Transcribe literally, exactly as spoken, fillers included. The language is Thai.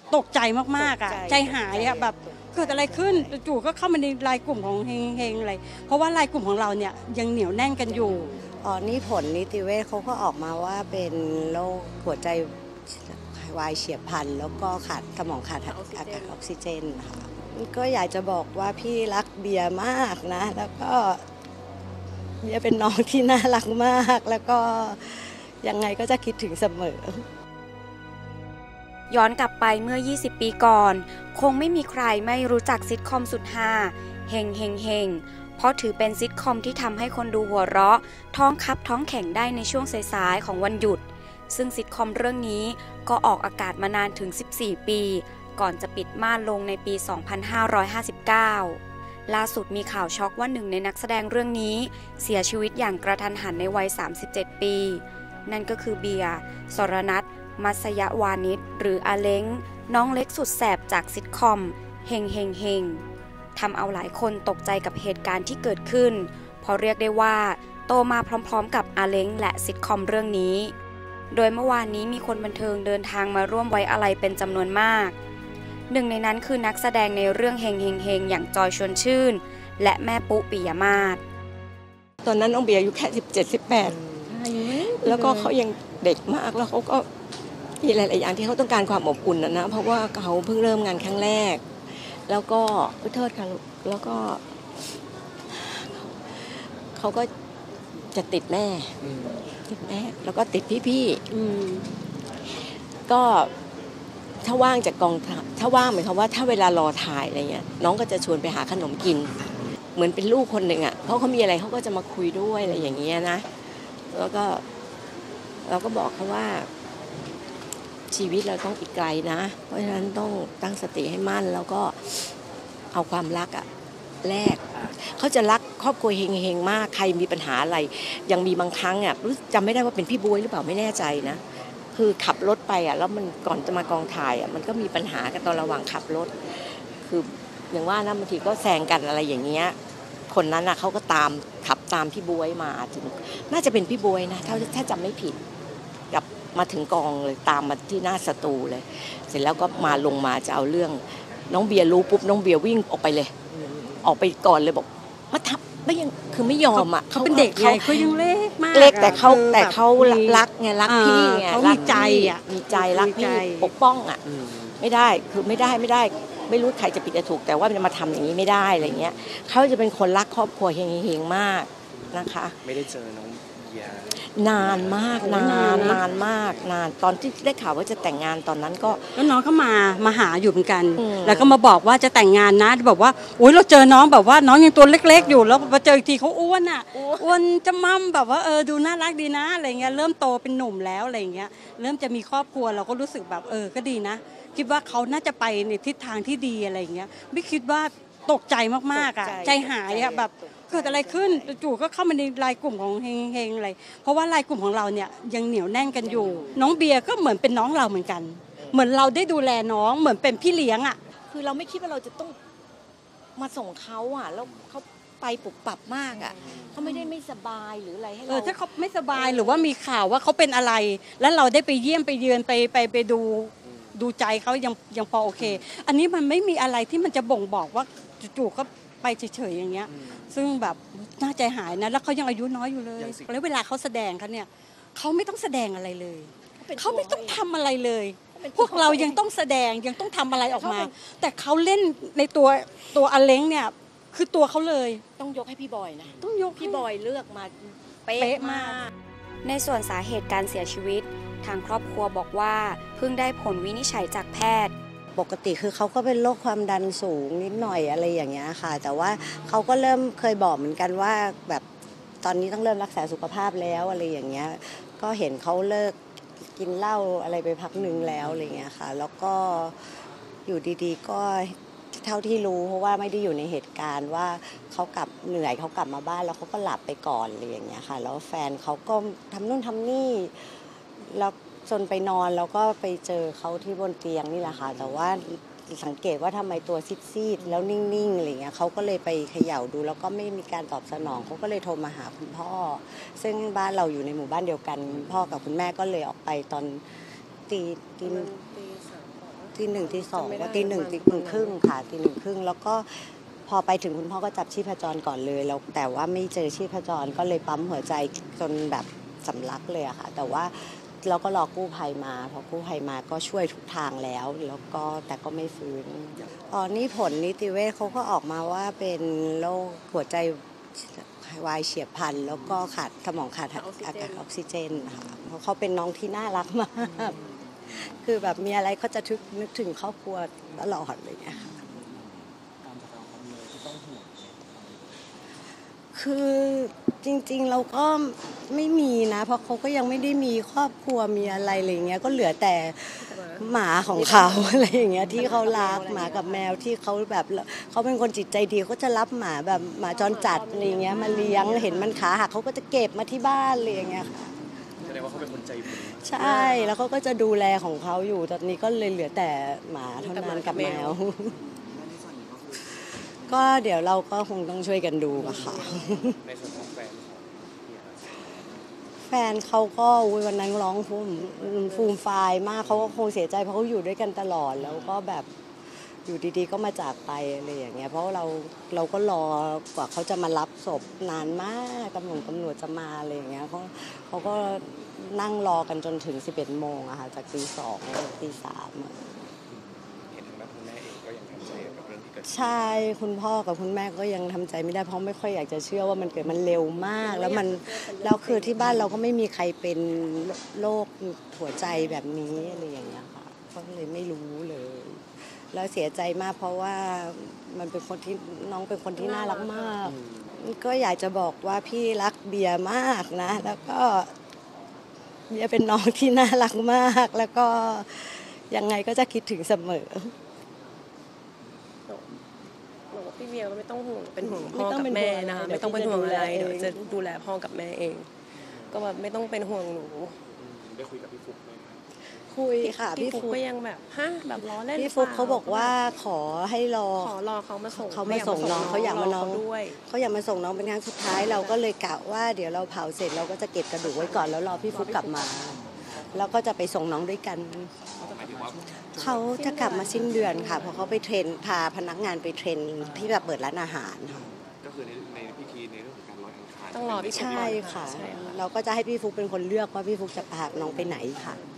ตกใจมากๆอ่ะใจหายอ่ะแบบเกิดอะไรขึ้นจู่ๆก็เข้ามาในไลน์กลุ่มของเฮงๆอะไรเพราะว่าไลน์กลุ่มของเราเนี่ยยังเหนียวแน่นกันอยู่อ๋อนี่ผลนิติเวชเขาก็ออกมาว่าเป็นโรคหัวใจวายเฉียบพลันแล้วก็ขาดสมองขาดอากาศออกซิเจนค่ะก็อยากจะบอกว่าพี่รักเบียร์มากนะแล้วก็เบียร์เป็นน้องที่น่ารักมากแล้วก็ยังไงก็จะคิดถึงเสมอย้อนกลับไปเมื่อยี่สิบปีก่อนคงไม่มีใครไม่รู้จักซิทคอมสุดฮาเฮงเฮงเฮงเพราะถือเป็นซิทคอมที่ทำให้คนดูหัวเราะท้องคับท้องแข็งได้ในช่วงสายๆของวันหยุดซึ่งซิทคอมเรื่องนี้ก็ออกอากาศมานานถึงสิบสี่ปีก่อนจะปิดม่านลงในปี สองพันห้าร้อยห้าสิบเก้า ล่าสุดมีข่าวช็อกว่าหนึ่งในนักแสดงเรื่องนี้เสียชีวิตอย่างกระทันหันในวัยสามสิบเจ็ดปีนั่นก็คือเบียร์สรณัฐ มัสยวานิชหรืออาเล้งน้องเล็กสุดแสบจากซิทคอมเฮงเฮงเฮงทำเอาหลายคนตกใจกับเหตุการณ์ที่เกิดขึ้นเพราะเรียกได้ว่าโตมาพร้อมๆกับอาเล้งและซิทคอมเรื่องนี้โดยเมื่อวานนี้มีคนบันเทิงเดินทางมาร่วมไว้อาลัยเป็นจำนวนมากหนึ่งในนั้นคือนักแสดงในเรื่องเฮงเฮงเฮงอย่างจอยชวนชื่นและแม่ปุ๊ปิยมาศตอนนั้นน้องเบียร์อายุแค่สิบเจ็ด สิบแปดแล้วก็เขายังเด็กมากแล้วเขาก็มีหลายๆอย่างที่เขาต้องการความอบอุ่นนะนะเพราะว่าเขาเพิ่งเริ่มงานครั้งแรกแล้วก็โทษค่ะแล้วก็เขาก็จะติดแม่ติดแม่แล้วก็ติดพี่ๆก็ถ้าว่างจากกองถ้าว่างหมายความว่าถ้าเวลารอถ่ายอะไรเงี้ยน้องก็จะชวนไปหาขนมกินเหมือนเป็นลูกคนหนึ่งอ่ะเพราะเขามีอะไรเขาก็จะมาคุยด้วยอะไรอย่างเงี้ยนะแล้วก็เราก็บอกเขาว่าชีวิตเราต้องอีกไกลนะเพราะฉะนั้นต้องตั้งสติให้มั่นแล้วก็เอาความรักอะแลกเขาจะรักครอบครัวเฮงๆมากใครมีปัญหาอะไรยังมีบางครั้งอะรู้จำไม่ได้ว่าเป็นพี่บวยหรือเปล่าไม่แน่ใจนะคือขับรถไปอะแล้วมันก่อนจะมากองถ่ายอะมันก็มีปัญหากันตอนระหว่างขับรถคืออย่างว่านะบางทีก็แซงกันอะไรอย่างเงี้ยคนนั้นอะเขาก็ตามขับตามพี่บวยมาถึงน่าจะเป็นพี่บวยนะถ้าถ้าจำไม่ผิดกับมาถึงกองเลยตามมาที่หน้าสตูเลยเสร็จแล้วก็มาลงมาจะเอาเรื่องน้องเบียร์รู้ปุ๊บน้องเบียร์วิ่งออกไปเลยออกไปก่อนเลยบอกมาทับไม่ยังคือไม่ยอมอ่ะเขาเป็นเด็กไงเขายังเล็กมากเล็กแต่เขาแต่เขารักไงรักพี่ไงเขามีใจอ่ะมีใจรักพี่ปกป้องอ่ะไม่ได้คือไม่ได้ไม่ได้ไม่รู้ใครจะผิดจะถูกแต่ว่าจะมาทำอย่างนี้ไม่ได้อะไรเงี้ยเขาจะเป็นคนรักครอบครัวเฮงๆมากนะคะไม่ได้เจอน้องนานมากนานนานมากนานตอนที่ได้ข่าวว่าจะแต่งงานตอนนั้นก็แล้วน้องก็มามาหาอยู่เหมือนกันแล้วก็มาบอกว่าจะแต่งงานนะบอกว่าโอ๊ยเราเจอน้องแบบว่าน้องยังตัวเล็กๆอยู่แล้วมาเจออีกทีเขาอ้วนอ่ะอ้วนจะมั่มแบบว่าเออดูน่ารักดีนะอะไรเงี้ยเริ่มโตเป็นหนุ่มแล้วอะไรเงี้ยเริ่มจะมีครอบครัวเราก็รู้สึกแบบเออก็ดีนะคิดว่าเขาน่าจะไปในทิศทางที่ดีอะไรเงี้ยไม่คิดว่าตกใจมากๆอ่ะใจหายอ่ะแบบเกิดอะไรขึ้นจู่ๆก็เข้ามาในไลน์กลุ่มของเฮงๆอะไรเพราะว่าไลน์กลุ่มของเราเนี่ยยังเหนียวแน่นกันอยู่น้องเบียร์ก็เหมือนเป็นน้องเราเหมือนกันเหมือนเราได้ดูแลน้องเหมือนเป็นพี่เลี้ยงอ่ะคือเราไม่คิดว่าเราจะต้องมาส่งเขาอ่ะแล้วเขาไปปุบปับมากอ่ะเขาไม่ได้ไม่สบายหรืออะไรให้เราเออถ้าเขาไม่สบายหรือว่ามีข่าวว่าเขาเป็นอะไรแล้วเราได้ไปเยี่ยมไปเยือนไปไปไปดูดูใจเขายังยังพอโอเคอันนี้มันไม่มีอะไรที่มันจะบ่งบอกว่าจู่ๆก็ไปเฉยๆอย่างเงี้ยซึ่งแบบน่าใจหายนะแล้วเขายังอายุน้อยอยู่เลยแล้วเวลาเขาแสดงเขาเนี่ยเขาไม่ต้องแสดงอะไรเลยเขาไม่ต้องทำอะไรเลยพวกเรายังต้องแสดงยังต้องทำอะไรออกมาแต่เขาเล่นในตัวตัวอเล้งเนี่ยคือตัวเขาเลยต้องยกให้พี่บอยนะต้องยกพี่บอยเลือกมาเป๊ะมากในส่วนสาเหตุการเสียชีวิตทางครอบครัวบอกว่าเพิ่งได้ผลวินิจฉัยจากแพทย์ปกติคือเขาก็เป็นโรคความดันสูงนิดหน่อยอะไรอย่างเงี้ยค่ะแต่ว่าเขาก็เริ่มเคยบอกเหมือนกันว่าแบบตอนนี้ต้องเริ่มรักษาสุขภาพแล้วอะไรอย่างเงี้ยก็เห็นเขาเลิกกินเหล้าอะไรไปพักนึงแล้วอะไรเงี้ยค่ะแล้วก็อยู่ดีๆก็เท่าที่รู้เพราะว่าไม่ได้อยู่ในเหตุการณ์ว่าเขากลับเหนื่อยเขากลับมาบ้านแล้วเขาก็หลับไปก่อนอะไรอย่างเงี้ยค่ะแล้วแฟนเขาก็ทำนู่นทำนี่แล้วจนไปนอนแล้วก็ไปเจอเขาที่บนเตียงนี่แหละค่ะแต่ว่าสังเกตว่าทำไมตัวซีดๆแล้วนิ่งๆอะไรเงี้ยเขาก็เลยไปเขย่าดูแล้วก็ไม่มีการตอบสนองเขาก็เลยโทรมาหาคุณพ่อซึ่งบ้านเราอยู่ในหมู่บ้านเดียวกันพ่อกับคุณแม่ก็เลยออกไปตอนตีตีตีหนึ่งตีสองจำไม่ได้ว่าตีหนึ่งประมาณตีหนึ่งครึ่งค่ะตีหนึ่งครึ่งแล้วก็พอไปถึงคุณพ่อก็จับชีพจรก่อนเลยแล้วแต่ว่าไม่เจอชีพจรก็เลยปั๊มหัวใจจนแบบสำลักเลยอะค่ะแต่ว่าเราก็รอกู้ภัยมาพอกู้ภัยมาก็ช่วยทุกทางแล้วแล้วก็แต่ก็ไม่ฟื้นตอนนี้ผลนิติเวชเขาก็ออกมาว่าเป็นโรคหัวใจวายเฉียบพลันแล้วก็ขาดสมองขาดอากาศออกซิเจนค่ะเพราะเขาเป็นน้องที่น่ารักมากคือแบบมีอะไรเขาจะทึกนึกถึงครอบครัวตลอดเลยค่ะคือจริงๆเราก็ไม่มีนะเพราะเขาก็ยังไม่ได้มีครอบครัวมีอะไรอะไรเงี้ยก็เหลือแต่หมาของเขาอะไรอย่างเงี้ยที่เขารักหมากับแมวที่เขาแบบเขาเป็นคนจิตใจดีเขาจะรับหมาแบบหมาจรจัดอะไรเงี้ยมาเลี้ยงเห็นมันขาหักเขาก็จะเก็บมาที่บ้านอะไรอย่างเงี้ยค่ะแสดงว่าเขาเป็นคนใจบุญใช่แล้วเขาก็จะดูแลของเขาอยู่ตอนนี้ก็เลยเหลือแต่หมาเท่านั้นกับแมวก็เดี๋ยวเราก็คงต้องช่วยกันดูอะค่ะในส่วนของแฟนแฟนเขาก็วันนั้นร้องฟูมฟูมไฟล์มากเขาก็คงเสียใจเพราะเขาอยู่ด้วยกันตลอดแล้วก็แบบอยู่ดีๆก็มาจากไปอะไรอย่างเงี้ยเพราะเราเราก็รอกว่าเขาจะมารับศพนานมากตำรวจตำรวจจะมาอะไรอย่างเงี้ยเขาเขาก็นั่งรอกันจนถึงสิบเอ็ดโมงอะค่ะจากตีสองตีสามเห็นทางด้านคุณแม่เองก็ยังทำใจกับเรื่องที่เกิดใช่คุณพ่อกับคุณแม่ก็ยังทำใจไม่ได้เพราะไม่ค่อยอยากจะเชื่อว่ามันเกิดมันเร็วมากแล้วมันแล้วคือที่บ้านเราก็ไม่มีใครเป็นโรคหัวใจแบบนี้อะไรอย่างเงี้ยค่ะก็เลยไม่รู้เลยแล้วเสียใจมากเพราะว่ามันเป็นคนที่น้องเป็นคนที่น่ารักมากก็อยากจะบอกว่าพี่รักเบียร์มากนะแล้วก็เบียร์เป็นน้องที่น่ารักมากแล้วก็ยังไงก็จะคิดถึงเสมอพี่เบียร์ก็ไม่ต้องห่วงเป็นห่วงพ่อกับแม่นะคะไม่ต้องเป็นห่วงอะไรเดี๋ยวจะดูแลพ่อกับแม่เองก็แบบไม่ต้องเป็นห่วงหนูได้คุยกับพี่ฟุ๊กไหมคุยค่ะพี่ฟุ๊กก็ยังแบบฮะแบบล้อเล่นพี่ฟุ๊กเขาบอกว่าขอให้รอขอรอเขามาส่งเขามาส่งน้องเขาอยากมาน้องด้วยเขาอยากมาส่งน้องเป็นครั้งสุดท้ายเราก็เลยกะว่าเดี๋ยวเราเผาเสร็จเราก็จะเก็บกระดูกไว้ก่อนแล้วรอพี่ฟุ๊กกลับมาแล้วก็จะไปส่งน้องด้วยกันเขาจะกลับมาสิ้นเดือนค่ะเพราะเขาไปเทรนพาพนักงานไปเทรนที่แบบเปิดร้านอาหารค่ะก็คือในในพิธีในเรื่องของการลอยอังคารต้องรอพี่ใช่ค่ะเราก็จะให้พี่ฟุ๊กเป็นคนเลือกว่าพี่ฟุ๊กจะพาน้องไปไหนค่ะ